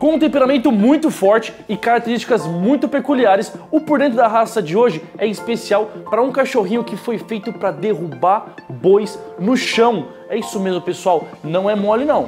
Com um temperamento muito forte e características muito peculiares, o por dentro da raça de hoje é especial para um cachorrinho que foi feito para derrubar bois no chão. É isso mesmo, pessoal, não é mole não.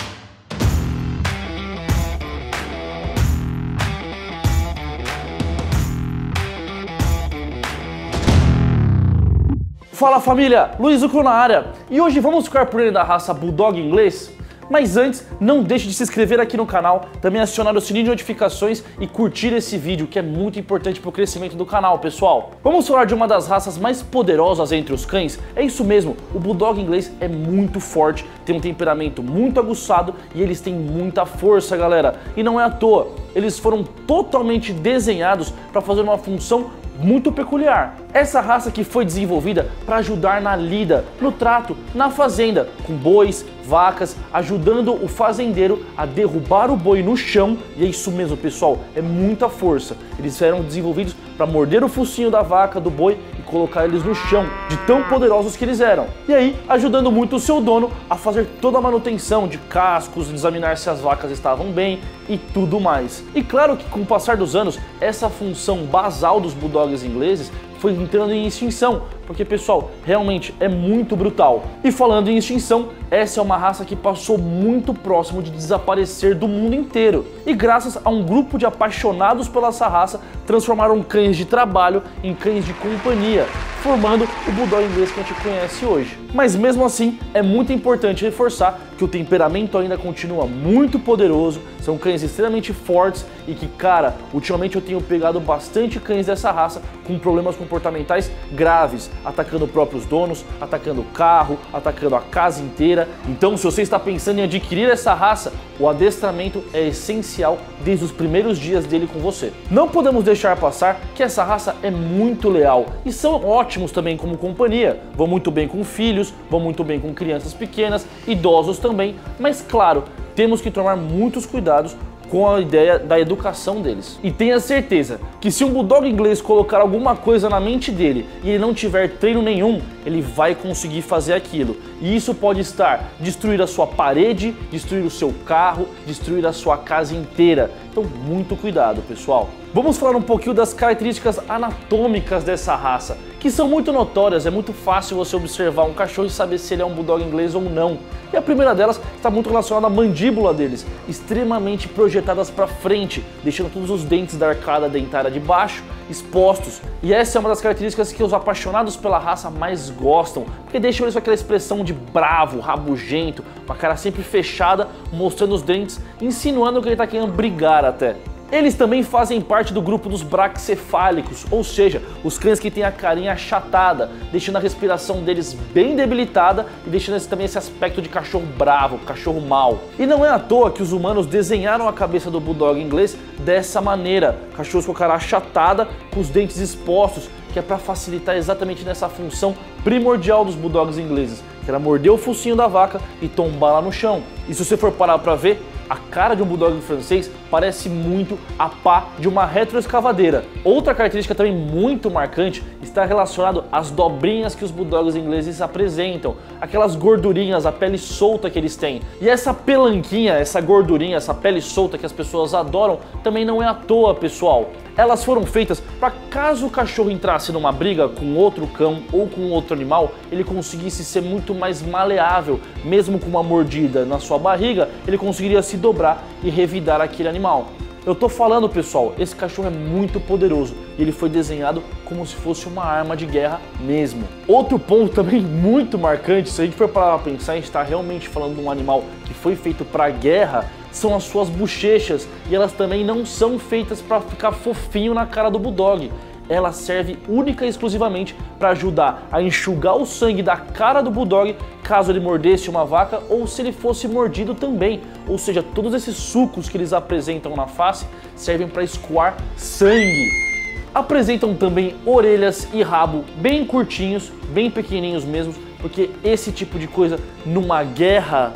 Fala família, Luiz Ucro na área, e hoje vamos ficar por dentro da raça Bulldog inglês? Mas antes, não deixe de se inscrever aqui no canal, também acionar o sininho de notificações e curtir esse vídeo, que é muito importante para o crescimento do canal, pessoal. Vamos falar de uma das raças mais poderosas entre os cães? É isso mesmo, o Bulldog inglês é muito forte, tem um temperamento muito aguçado e eles têm muita força, galera. E não é à toa, eles foram totalmente desenhados para fazer uma função muito peculiar. Essa raça que foi desenvolvida para ajudar na lida, no trato, na fazenda, com bois, vacas, ajudando o fazendeiro a derrubar o boi no chão, e é isso mesmo, pessoal, é muita força. Eles eram desenvolvidos para morder o focinho da vaca, do boi e colocar eles no chão, de tão poderosos que eles eram. E aí, ajudando muito o seu dono a fazer toda a manutenção de cascos, examinar se as vacas estavam bem e tudo mais. E claro que com o passar dos anos, essa função basal dos Bulldogs ingleses foi entrando em extinção, porque, pessoal, realmente é muito brutal. E falando em extinção, essa é uma raça que passou muito próximo de desaparecer do mundo inteiro. E graças a um grupo de apaixonados pela essa raça, transformaram cães de trabalho em cães de companhia, formando o Bulldog inglês que a gente conhece hoje. Mas mesmo assim, é muito importante reforçar que o temperamento ainda continua muito poderoso, são cães extremamente fortes e que, cara, ultimamente eu tenho pegado bastante cães dessa raça com problemas comportamentais graves, atacando próprios donos, atacando o carro, atacando a casa inteira. Então, se você está pensando em adquirir essa raça, o adestramento é essencial desde os primeiros dias dele com você. Não podemos deixar passar que essa raça é muito leal e são ótimos também como companhia. Vão muito bem com filhos, vão muito bem com crianças pequenas, idosos também, mas claro, temos que tomar muitos cuidados com a ideia da educação deles. E tenha certeza que se um Bulldog inglês colocar alguma coisa na mente dele e ele não tiver treino nenhum, ele vai conseguir fazer aquilo. E isso pode estar destruir a sua parede, destruir o seu carro, destruir a sua casa inteira. Então muito cuidado, pessoal. Vamos falar um pouquinho das características anatômicas dessa raça, que são muito notórias. É muito fácil você observar um cachorro e saber se ele é um Bulldog inglês ou não. E a primeira delas está muito relacionada à mandíbula deles, extremamente projetadas para frente, deixando todos os dentes da arcada dentária de baixo expostos. E essa é uma das características que os apaixonados pela raça mais gostam, porque deixam eles com aquela expressão de bravo, rabugento, com a cara sempre fechada, mostrando os dentes, insinuando que ele está querendo brigar até. Eles também fazem parte do grupo dos braquicefálicos, ou seja, os cães que têm a carinha achatada, deixando a respiração deles bem debilitada e deixando também esse aspecto de cachorro bravo, cachorro mau. E não é à toa que os humanos desenharam a cabeça do Bulldog inglês dessa maneira, cachorros com a cara achatada, com os dentes expostos, que é para facilitar exatamente nessa função primordial dos Bulldogs ingleses, que era morder o focinho da vaca e tombar lá no chão. E se você for parar para ver, a cara de um Bulldog francês parece muito a pá de uma retroescavadeira. Outra característica também muito marcante está relacionado às dobrinhas que os Bulldogs ingleses apresentam, aquelas gordurinhas, a pele solta que eles têm. E essa pelanquinha, essa gordurinha, essa pele solta que as pessoas adoram, também não é à toa, pessoal. Elas foram feitas para caso o cachorro entrasse numa briga com outro cão ou com outro animal, ele conseguisse ser muito mais maleável, mesmo com uma mordida na sua barriga, ele conseguiria se dobrar e revidar aquele animal. Eu tô falando, pessoal, esse cachorro é muito poderoso e ele foi desenhado como se fosse uma arma de guerra mesmo. Outro ponto também muito marcante, se a gente for parar pra pensar, a gente tá realmente falando de um animal que foi feito para guerra, são as suas bochechas, e elas também não são feitas para ficar fofinho na cara do Bulldog. Ela serve única e exclusivamente para ajudar a enxugar o sangue da cara do Bulldog caso ele mordesse uma vaca ou se ele fosse mordido também. Ou seja, todos esses sucos que eles apresentam na face servem para escoar sangue. Apresentam também orelhas e rabo bem curtinhos, bem pequenininhos mesmo, porque esse tipo de coisa numa guerra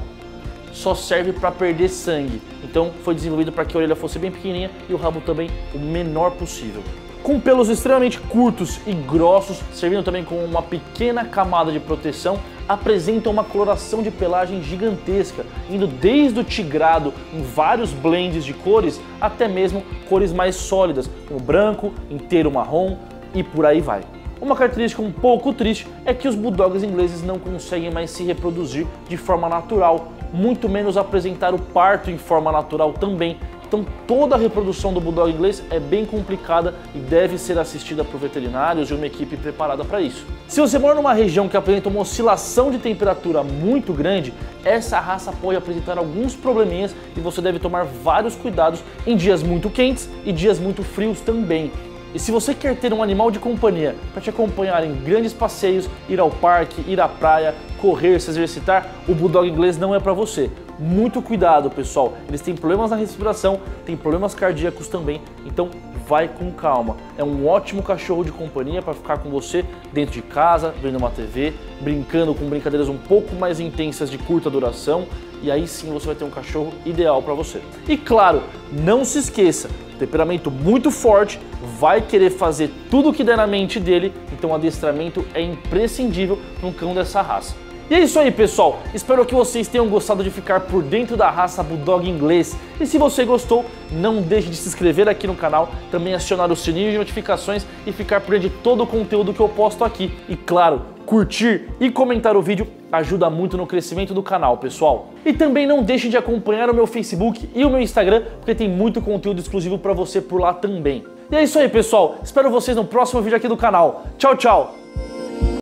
só serve para perder sangue. Então foi desenvolvido para que a orelha fosse bem pequenininha e o rabo também o menor possível. Com pelos extremamente curtos e grossos, servindo também como uma pequena camada de proteção, apresentam uma coloração de pelagem gigantesca, indo desde o tigrado em vários blends de cores até mesmo cores mais sólidas, como branco, inteiro marrom e por aí vai. Uma característica um pouco triste é que os bulldogs ingleses não conseguem mais se reproduzir de forma natural, muito menos apresentar o parto em forma natural também. Então toda a reprodução do bulldog inglês é bem complicada e deve ser assistida por veterinários e uma equipe preparada para isso. Se você mora numa região que apresenta uma oscilação de temperatura muito grande, essa raça pode apresentar alguns probleminhas e você deve tomar vários cuidados em dias muito quentes e dias muito frios também. E se você quer ter um animal de companhia para te acompanhar em grandes passeios, ir ao parque, ir à praia, correr, se exercitar, o bulldog inglês não é para você. Muito cuidado, pessoal. Eles têm problemas na respiração, têm problemas cardíacos também, então vai com calma. É um ótimo cachorro de companhia para ficar com você dentro de casa, vendo uma TV, brincando com brincadeiras um pouco mais intensas de curta duração, e aí sim você vai ter um cachorro ideal para você. E claro, não se esqueça, temperamento muito forte, vai querer fazer tudo o que der na mente dele, então o adestramento é imprescindível num cão dessa raça. E é isso aí, pessoal, espero que vocês tenham gostado de ficar por dentro da raça bulldog inglês. E se você gostou, não deixe de se inscrever aqui no canal, também acionar o sininho de notificações e ficar por dentro de todo o conteúdo que eu posto aqui. E claro, curtir e comentar o vídeo ajuda muito no crescimento do canal, pessoal. E também não deixe de acompanhar o meu Facebook e o meu Instagram, porque tem muito conteúdo exclusivo para você por lá também. E é isso aí, pessoal, espero vocês no próximo vídeo aqui do canal. Tchau, tchau!